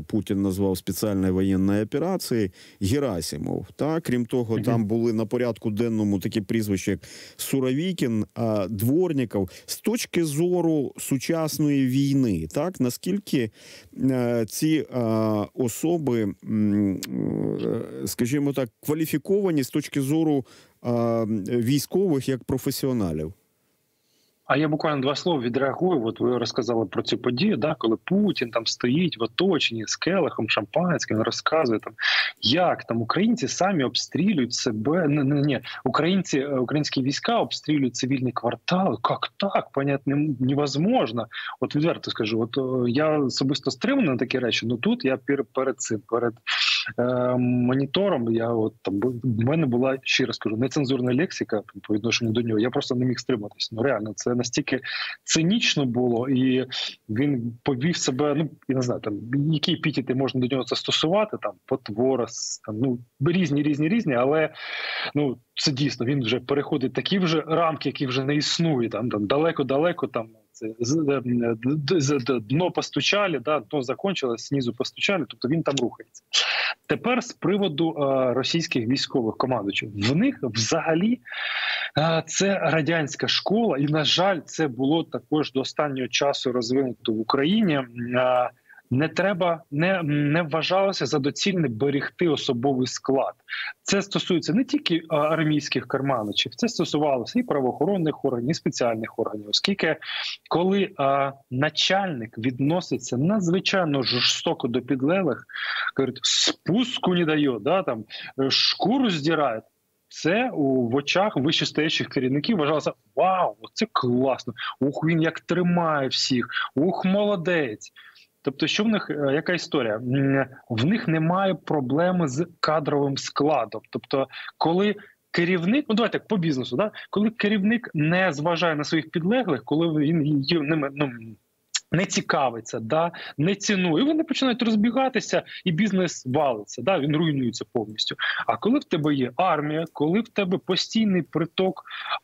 Путін назвав спеціальною воєнною операцією, Герасимов. Та? Крім того, там були на порядку денному такі прізвища, як Суровікін, Дворніков. З точки зору сучасної війни, так? Наскільки ці особи, скажімо так, кваліфіковані з точки зору військових як професіоналів? А я буквально 2 слова відреагую. От ви розказали про цю подію, да, коли Путін там стоїть в оточенні з келихом шампанським, розказує там, як там українці самі обстрілюють себе. Українські війська обстрілюють цивільні квартали. Як так? Понятно, невозможно. От відверто скажу, от я особисто стриманий на такі речі, ну тут я перед монітором, в мене була, ще раз кажу, нецензурна лексика по відношенню до нього. Я просто не міг стриматися. Ну реально, це настільки цинічно було, і він повів себе, ну я не знаю, там які епітети можна до нього застосувати, там потвора, там, ну різні, але ну це дійсно він вже переходить такі вже рамки, які вже не існують. Там далеко там. Дно постучали, да, дно закончилось, знизу постучали, тобто він там рухається. Тепер з приводу російських військових командувачів. В них взагалі це радянська школа, і, на жаль, це було також до останнього часу розвинуто в Україні. Не вважалося за доцільне берегти особовий склад. Це стосується не тільки армійських керманичів, це стосувалося і правоохоронних органів, і спеціальних органів. Оскільки, коли начальник відноситься надзвичайно жорстоко до підлеглих, говорить, спуску не дає, да, там, шкуру здирає, це в очах вищестоящих керівників вважалося, вау, це класно, ух, він як тримає всіх, ух, молодець. Тобто, що в них, яка історія? В них немає проблеми з кадровим складом. Тобто, коли керівник, ну давайте по бізнесу, да? Коли керівник не зважає на своїх підлеглих, коли він ними, не цікавиться, да, не цінує, вони починають розбігатися, і бізнес валиться, да, він руйнується повністю. А коли в тебе є армія, коли в тебе постійний приток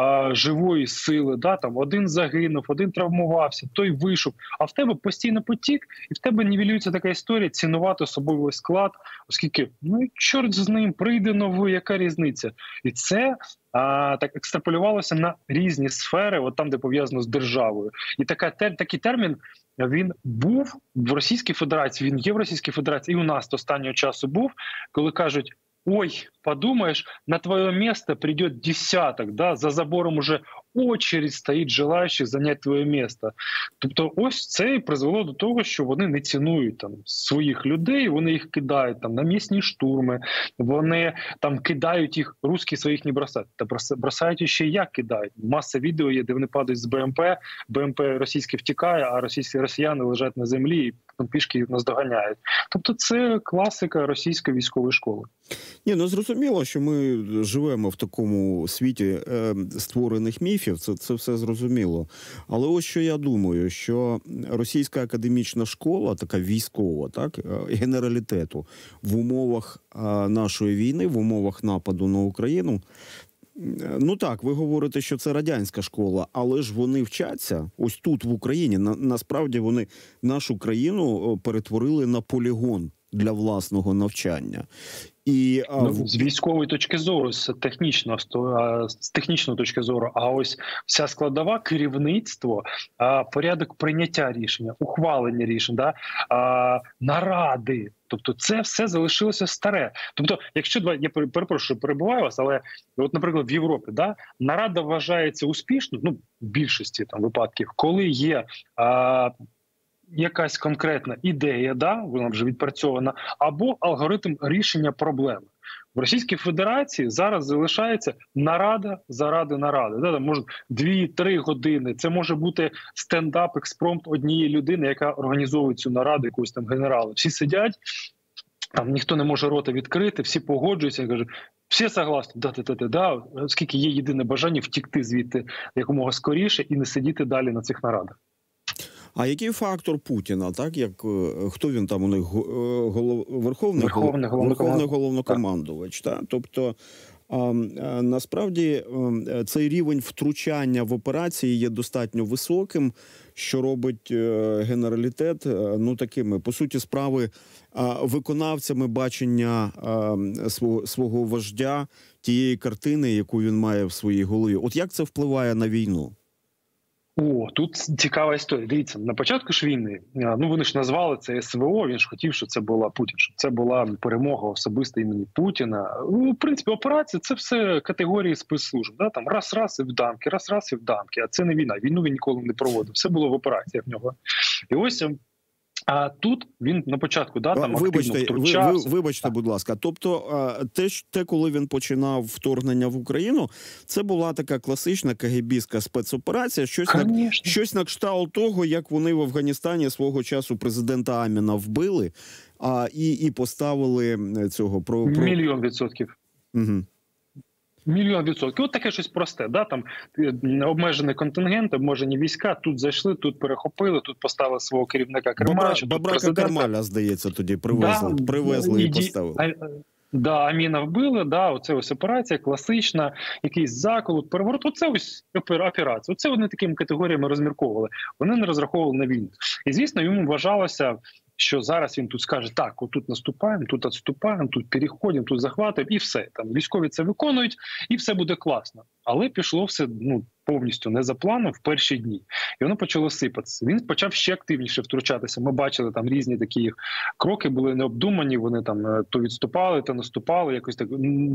живої сили, да, там один загинув, один травмувався, той вийшов, а в тебе постійно потік, і в тебе нівелюється така історія цінувати особовий склад, оскільки, ну чорт з ним, прийде новий, яка різниця? І це так екстраполювалося на різні сфери, от там, де пов'язано з державою. І такий термін, він був в Російській Федерації, він є в Російській Федерації, і у нас до останнього часу був, коли кажуть, ой, подумаешь, на твое место придет десяток, да, за забором уже очередь стоїть желаючих зайняти твоє місце. Тобто ось це і призвело до того, що вони не цінують там своїх людей, вони їх кидають там на місні штурми, вони там кидають їх, русські своїх не бросають, та бросають ще як кидають. Маса відео є, де вони падають з БМП російське втікає, а росіяни лежать на землі і пішки їх наздоганяють. Тобто це класика російської військової школи. Ні, ну зрозуміло, що ми живемо в такому світі створених міфів, це все зрозуміло. Але ось що я думаю, що російська академічна школа, така військова, так, генералітету, в умовах нашої війни, в умовах нападу на Україну, ну так, ви говорите, що це радянська школа, але ж вони вчаться ось тут, в Україні. Насправді вони нашу країну перетворили на полігон для власного навчання. І, з військової точки зору, з технічної точки зору, а ось вся складова, керівництво, порядок прийняття рішення, ухвалення рішень, да, наради, тобто це все залишилося старе. Тобто, якщо, я перепрошую, перебуваю вас, але от, наприклад, в Європі, да, нарада вважається успішною, ну, в більшості там випадків, коли є якась конкретна ідея, да, вона вже відпрацьована, або алгоритм рішення проблеми. В Російській Федерації зараз залишається нарада заради наради. Да, там може 2-3 години. Це може бути стендап-експромт однієї людини, яка організовує цю нараду, якогось там генерала. Всі сидять, там ніхто не може рота відкрити, всі погоджуються і кажуть, всі согласні, да, оскільки є єдине бажання втікти звідти якомога скоріше і не сидіти далі на цих нарадах. А який фактор Путіна, так, як хто він там у них, верховний головнокомандувач, так? Тобто Насправді цей рівень втручання в операції є достатньо високим, що робить генералітет такими, по суті справи, виконавцями бачення свого вождя, тієї картини, яку він має в своїй голові. От як це впливає на війну? Тут цікава історія. Дивіться, на початку ж війни, вони ж назвали це СВО, він ж хотів, щоб це була Путін, щоб це була перемога особисто імені Путіна. В принципі, операція – це все категорії спецслужб. Да? Там раз-раз і в дамки, раз-раз і в дамки. А це не війна. Війну він ніколи не проводив. Все було в операціях в нього. І ось... А тут він на початку Вибачте, будь ласка. Тобто коли він починав вторгнення в Україну, це була така класична КГБістська спецоперація, щось на кшталт того, як вони в Афганістані свого часу президента Аміна вбили, і поставили цього... Мільйон відсотків. Угу. Мільйон відсотків. От таке щось просте. Да? Там обмежений контингент, обмежені війська, тут зайшли, тут перехопили, тут поставили свого керівника Кремля. Бабрака Кармаля, здається, тоді привезли і поставили. Аміна вбили, оце ось операція класична, якийсь заколот, переворот. Оце ось операція. Оце вони такими категоріями розмірковували. Вони не розраховували на війну. І, звісно, йому вважалося, що зараз він тут скаже, так, отут наступаємо, тут відступаємо, тут переходимо, тут захватуємо, і все. Там військові це виконують, і все буде класно. Але пішло все повністю не за планом в перші дні. І воно почало сипатися. Він почав ще активніше втручатися. Ми бачили, там різні такі кроки були необдумані, вони там то відступали, то наступали, якось так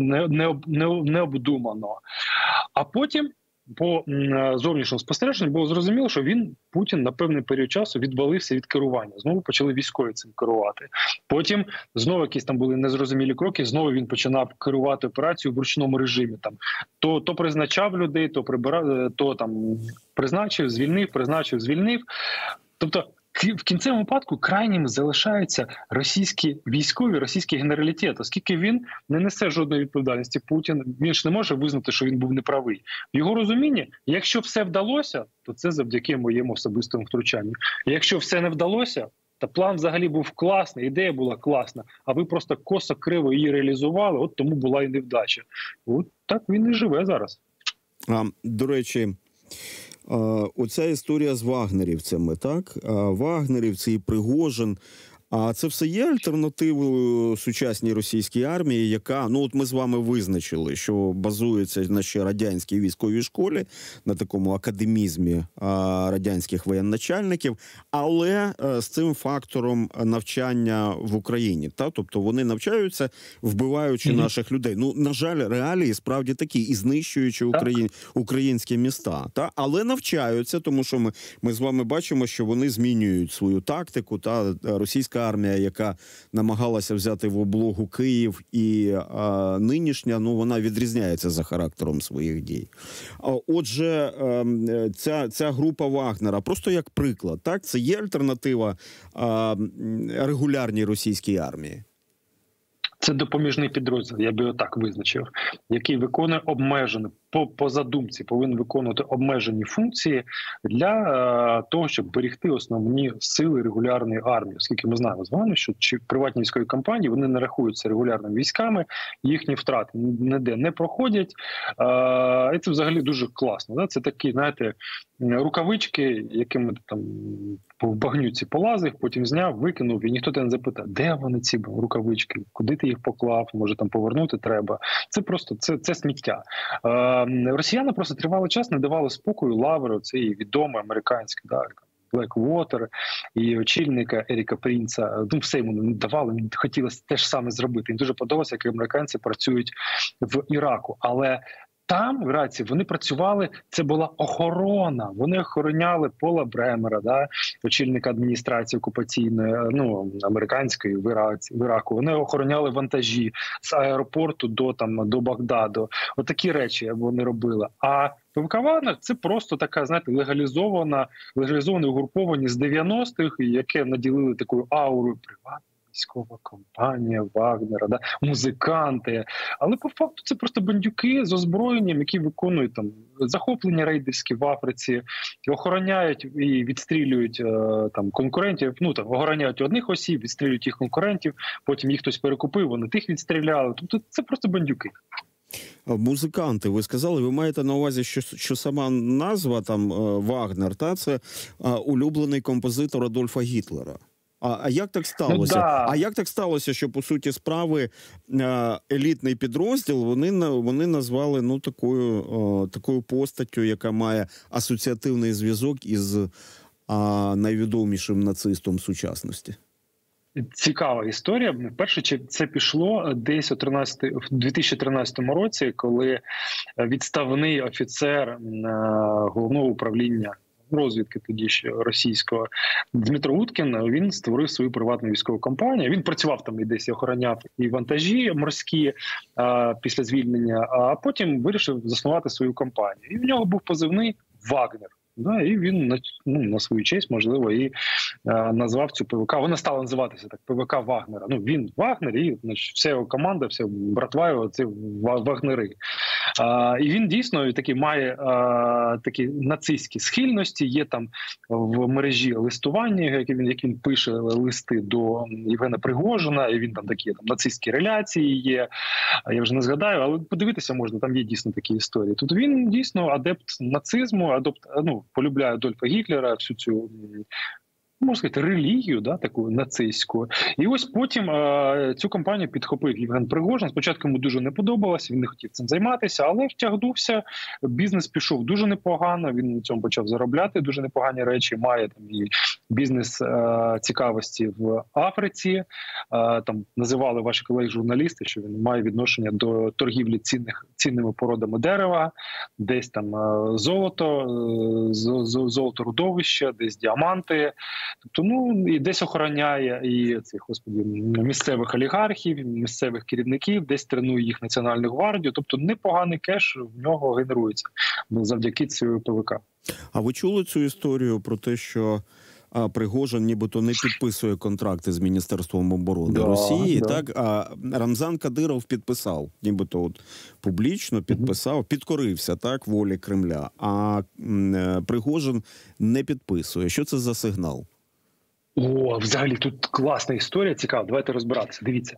необдумано. А потім по зовнішньому спостереженню було зрозуміло, що Путін на певний період часу відвалився від керування. Знову почали військові цим керувати. Потім знову якісь там були незрозумілі кроки, знову він починав керувати операцією в ручному режимі. Там то призначав людей, то прибирав, то там призначив, звільнив. Тобто в кінцевому випадку крайніми залишаються російські військові, російський генералітет, оскільки він не несе жодної відповідальності. Путін, він ж не може визнати, що він був неправий. В його розумінні, якщо все вдалося, то це завдяки моєму особистому втручанню. Якщо все не вдалося, та план взагалі був класний, ідея була класна, а ви просто косо-криво її реалізували, от тому була і невдача. От так він і живе зараз. До речі, оця історія з вагнерівцями, так? Вагнерівці і Пригожин. А це все є альтернативою сучасній російській армії, яка, от ми з вами визначили, що базується на ще радянській військовій школі, на такому академізмі радянських воєначальників, але з цим фактором навчання в Україні. Тобто вони навчаються, вбиваючи наших людей. На жаль, реалії справді такі, і знищуючи українські міста. Але навчаються, тому що ми з вами бачимо, що вони змінюють свою тактику, російська армія, яка намагалася взяти в облогу Київ, і нинішня, вона відрізняється за характером своїх дій. Отже, ця група Вагнера, просто як приклад, так? Це є альтернатива регулярній російській армії? Це допоміжний підрозділ, я би отак визначив, який виконує обмежені, по задумці повинен виконувати обмежені функції для того, щоб берегти основні сили регулярної армії. Оскільки ми знаємо з вами, що приватні військові компанії, вони не рахуються регулярними військами, їхні втрати ніде не проходять. І це взагалі дуже класно. Да? Це такі, знаєте, рукавички, якими там в багнюці полазив, потім зняв, викинув, і ніхто тебе не запитає, де вони ці рукавички, куди ти їх поклав, може там повернути треба. Це просто, це сміття. Росіяни просто тривалий час не давали спокою Лавру, цей відомий американський, Blackwater, і очільника Еріка Прінца. Все йому не давали, хотілося те ж саме зробити. Їм дуже подобалося, як американці працюють в Іраку. Але там, в Іраці, вони працювали, це була охорона. Вони охороняли Пола Бремера, очільника адміністрації окупаційної, американської в Іраку. Вони охороняли вантажі з аеропорту до Багдаду. Отакі речі вони робили. А ПВК «Вагнер» – це просто така, знаєте, легалізоване угруповання з 90-х, яке наділили такою аурою приватної військова компанія Вагнера, музиканти. Але по факту це просто бандюки з озброєнням, які виконують захоплення рейдерські в Африці, охороняють і відстрілюють конкурентів, охороняють одних осіб, відстрілюють їх конкурентів, потім їх хтось перекупив, вони тих відстріляли. Тобто це просто бандюки. Музиканти, ви сказали, ви маєте на увазі, що сама назва там Вагнер, це улюблений композитор Адольфа Гітлера. А як так сталося? Ну, да. А як так сталося, що, по суті справи, елітний підрозділ вони назвали такою постаттю, яка має асоціативний зв'язок із найвідомішим нацистом сучасності? Цікава історія. Перше, це пішло десь у 2013 році, коли відставний офіцер головного управління розвідки тоді ще російського Дмитро Уткін, він створив свою приватну військову компанію. Він працював там і десь охороняв і вантажі морські після звільнення, а потім вирішив заснувати свою компанію. І в нього був позивний «Вагнер». Да, і він на свою честь, можливо, і назвав цю ПВК. Вона стала називатися так ПВК Вагнера. Він Вагнер, і вся його команда, вся братва його, це вагнери. І він дійсно таки має такі нацистські схильності. Є там в мережі листування, як він пише листи до Євгена Пригожина, і він там такі нацистські реляції є. Я вже не згадаю, але подивитися можна, там є дійсно такі історії. Тут він дійсно адепт нацизму, полюбляє Адольфа Гітлера, всю цю, можна сказати, релігію, таку нацистську. І ось потім цю кампанію підхопив Євген Пригожин. Спочатку йому дуже не подобалося, він не хотів цим займатися, але втягнувся, бізнес пішов дуже непогано, він на цьому почав заробляти дуже непогані речі, має там і бізнес цікавості в Африці. Там називали ваші колеги-журналісти, що він має відношення до торгівлі цінними породами дерева, десь там золото-родовища, десь діаманти. Тобто, і десь охороняє і цих, місцевих олігархів, місцевих керівників, десь тренує їх Національну гвардію. Тобто непоганий кеш в нього генерується завдяки цій ПВК. А ви чули цю історію про те, що Пригожин нібито не підписує контракти з Міністерством оборони Росії, так? А Рамзан Кадиров підписав, нібито публічно підписав, підкорився, так, волі Кремля. А Пригожин не підписує. Що це за сигнал? Взагалі, тут класна історія, цікава. Давайте розбиратися. Дивіться.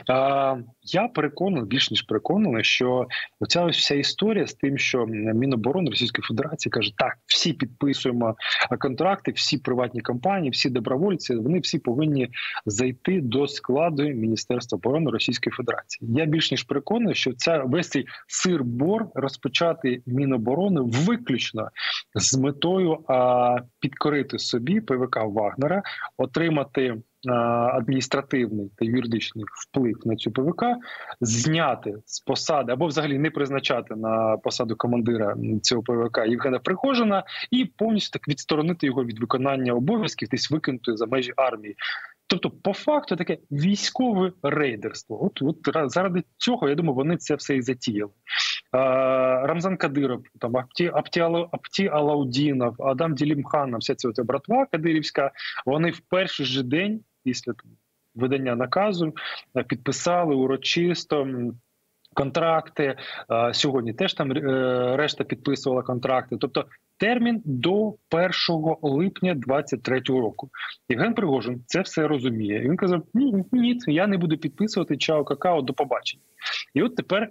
Я переконаний, більш ніж переконаний, що оця ось вся історія з тим, що Міноборони Російської Федерації каже, так, всі підписуємо контракти, всі приватні компанії, всі добровольці, вони всі повинні зайти до складу Міністерства оборони Російської Федерації. Я більш ніж переконаний, що весь цей сир-бор розпочати Міноборони виключно з метою підкорити собі ПВК Вагнера, отримати адміністративний та юридичний вплив на цю ПВК, зняти з посади або взагалі не призначати на посаду командира цього ПВК Євгена Пригожина і повністю так відсторонити його від виконання обов'язків, десь викинути за межі армії. Тобто, по факту, таке військове рейдерство. От заради цього, я думаю, вони це все і затіяли. Рамзан Кадиров, там, Апті Алаудінов, Адам Ділімхан, вся ця братва кадирівська, вони в перший же день після видання наказу підписали урочисто контракти. Сьогодні теж там решта підписувала контракти. Тобто термін до 1 липня 2023 року. Євген Пригожин це все розуміє. І він казав, ні, я не буду підписувати, чао, какао, до побачення. І от тепер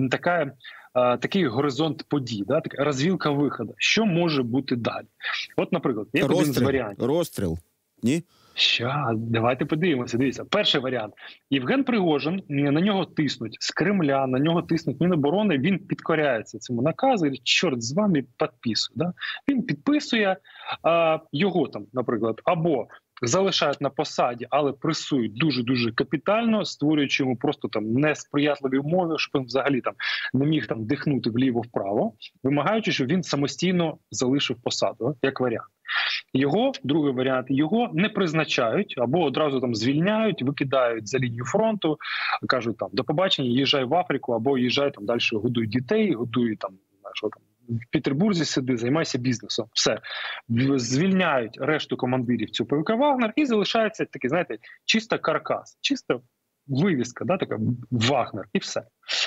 такий горизонт подій, така розвілка виходу. Що може бути далі? От, наприклад, є один з варіантів. Розстріл? Ні? Давайте подивимося. Дивіться, перший варіант. Євген Пригожин, на нього тиснуть з Кремля, на нього тиснуть Міноборони, він підкоряється цьому наказу, і чорт з вами, підписує. Да? Він підписує, його там, наприклад, або залишають на посаді, але пресують дуже-дуже капітально, створюючи йому просто там несприятливі умови, щоб він взагалі там не міг там дихнути вліво-вправо, вимагаючи, щоб він самостійно залишив посаду, як варіант. Другий варіант, його не призначають або одразу там звільняють, викидають за лінію фронту, кажуть там до побачення, їжджай в Африку або їжджай там далі, годуй дітей, годуй там, в Петербурзі сиди, займайся бізнесом. Все. Звільняють решту командирів цього ПВК Вагнер і залишається такий, знаєте, чисто каркас, чисто вивіска, така Вагнер і все.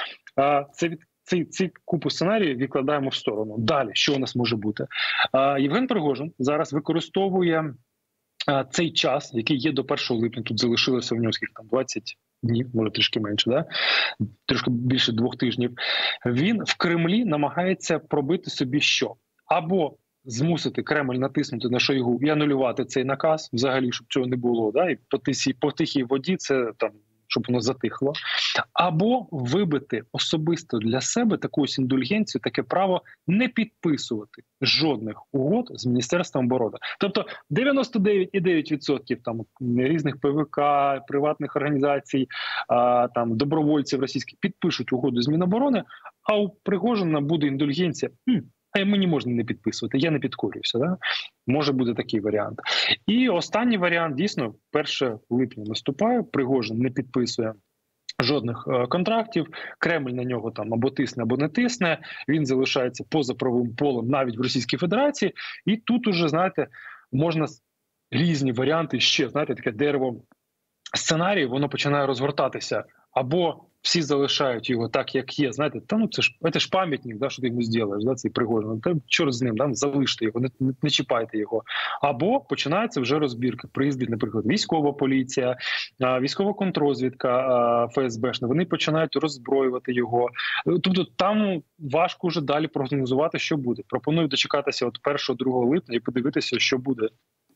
Ці купу сценаріїв відкладаємо в сторону. Далі, що у нас може бути? Євген Пригожин зараз використовує цей час, який є до 1 липня, тут залишилося в нього скільки там, днів, може трішки менше, да? Трошки більше 2 тижнів, він в Кремлі намагається пробити собі що? Або змусити Кремль натиснути на Шойгу і анулювати цей наказ, взагалі, щоб цього не було, да? І по тихій воді це там, щоб воно затихло, або вибити особисто для себе таку ось індульгенцію, таке право не підписувати жодних угод з Міністерством оборони. Тобто 99,9% там різних ПВК, приватних організацій, там добровольців російських підпишуть угоду з Міноборони, а у Пригожина буде індульгенція. А мені можна не підписувати, я не підкорююся. Да? Може бути такий варіант. І останній варіант, дійсно, 1 липня наступає, Пригожин не підписує жодних контрактів, Кремль на нього там або тисне, або не тисне, він залишається поза правовим полем навіть в Російській Федерації, і тут уже, знаєте, можна різні варіанти ще, знаєте, таке дерево сценарій, воно починає розгортатися, або всі залишають його так, як є. Знаєте, це ж пам'ятник, да, що ти йому зробиш, да, цей Пригожин. Та чорт з ним, да, залиште його, не чіпайте його. Або починається вже розбірка. Приїздить, наприклад, військова поліція, військова контррозвідка ФСБшна. Вони починають роззброювати його. Тобто там важко вже далі прогнозувати, що буде. Пропоную дочекатися от 1-2 липня і подивитися, що буде.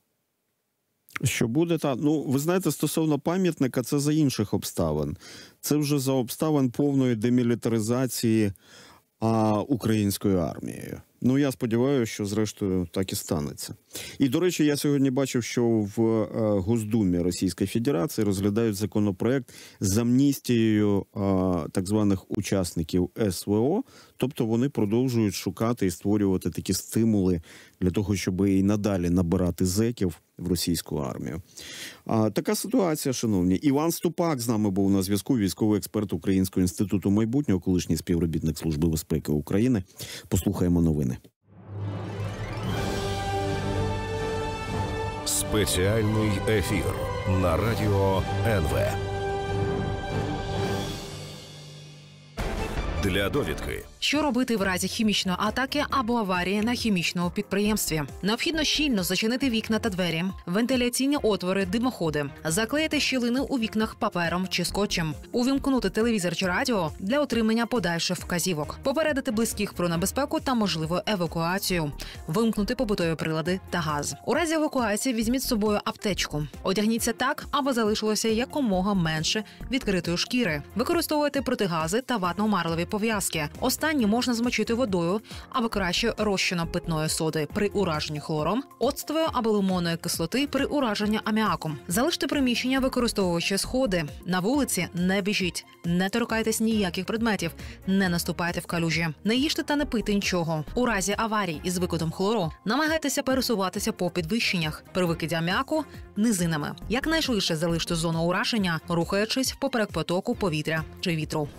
Що буде, так. Ну, ви знаєте, стосовно пам'ятника, це за інших обставин. Це вже за обставин повної демілітаризації українською армією. Ну, я сподіваюся, що зрештою так і станеться. І, до речі, я сьогодні бачив, що в Госдумі Російської Федерації розглядають законопроект з амністією так званих учасників СВО, тобто вони продовжують шукати і створювати такі стимули для того, щоб і надалі набирати зеків в російську армію. Така ситуація, шановні. Іван Ступак з нами був на зв'язку, військовий експерт Українського інституту майбутнього, колишній співробітник Служби безпеки України. Послухаємо новини. Спеціальний ефір на радіо НВ. Для довідки. Що робити в разі хімічної атаки або аварії на хімічному підприємстві? Необхідно щільно зачинити вікна та двері, вентиляційні отвори, димоходи, заклеїти щілини у вікнах папером чи скотчем, увімкнути телевізор чи радіо для отримання подальших вказівок, попередити близьких про небезпеку та можливу евакуацію, вимкнути побутові прилади та газ. У разі евакуації візьміть з собою аптечку. Одягніться так, аби залишилося якомога менше відкритої шкіри. Використовуйте протигази та ватно-марлеві пов'язки. Останні можна змочити водою, або краще розчином питної соди при ураженні хлором, оцтовою або лимонної кислоти при ураженні аміаком. Залиште приміщення, використовуючи сходи. На вулиці не біжіть, не торкайтесь ніяких предметів, не наступайте в калюжі, не їжте та не пийте нічого. У разі аварій із викидом хлору намагайтеся пересуватися по підвищеннях. При викиді аміаку – низинами. Якнайшвидше залиште зону ураження, рухаючись поперек потоку повітря чи вітру.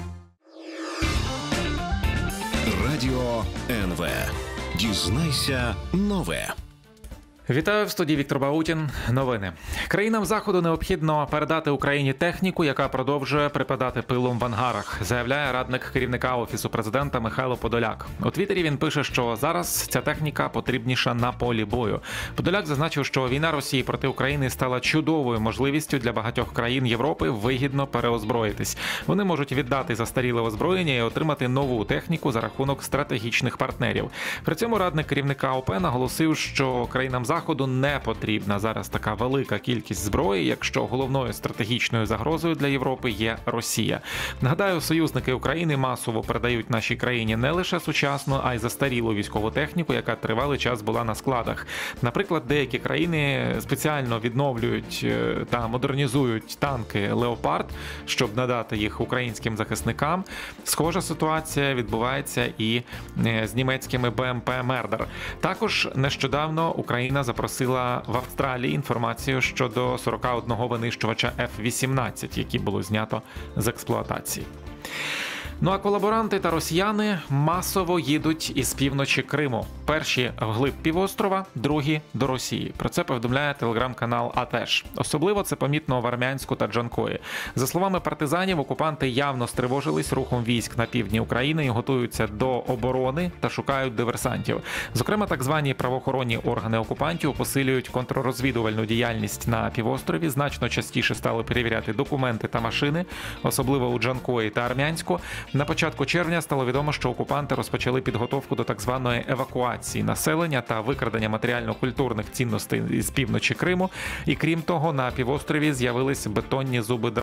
Радіо НВ. Дізнайся нове. Вітаю, в студії Віктор Баутін. Новини. Країнам Заходу необхідно передати Україні техніку, яка продовжує припадати пилом в ангарах, заявляє радник керівника Офісу президента Михайло Подоляк. У Твіттері він пише, що зараз ця техніка потрібніша на полі бою. Подоляк зазначив, що війна Росії проти України стала чудовою можливістю для багатьох країн Європи вигідно переозброїтись. Вони можуть віддати застаріле озброєння і отримати нову техніку за рахунок стратегічних партнерів. При цьому радник керівника ОП наголосив, що країнам Заходу не потрібна зараз така велика кількість зброї, якщо головною стратегічною загрозою для Європи є Росія. Нагадаю, союзники України масово передають нашій країні не лише сучасну, а й застарілу військову техніку, яка тривалий час була на складах. Наприклад, деякі країни спеціально відновлюють та модернізують танки «Леопард», щоб надати їх українським захисникам. Схожа ситуація відбувається і з німецькими БМП «Мердер». Також нещодавно Україна запросила в Австралії інформацію щодо 41 винищувача F-18, які було знято з експлуатації. Ну а колаборанти та росіяни масово їдуть із півночі Криму. Перші вглиб півострова, другі до Росії. Про це повідомляє телеграм-канал АТЕШ. Особливо це помітно в Армянську та Джанкої. За словами партизанів, окупанти явно стривожились рухом військ на півдні України і готуються до оборони та шукають диверсантів. Зокрема, так звані правоохоронні органи окупантів посилюють контррозвідувальну діяльність на півострові, значно частіше стали перевіряти документи та машини, особливо у Джанкої та Армянську. На початку червня стало відомо, що окупанти розпочали підготовку до так званої евакуації населення та викрадення матеріально-культурних цінностей із півночі Криму. І крім того, на півострові з'явились бетонні зуби